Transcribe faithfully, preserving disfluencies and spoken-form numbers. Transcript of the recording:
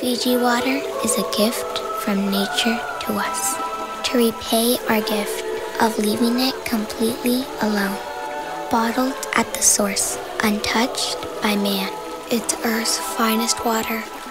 Fiji water is a gift from nature to us, to repay our gift of leaving it completely alone. Bottled at the source, untouched by man, it's Earth's finest water.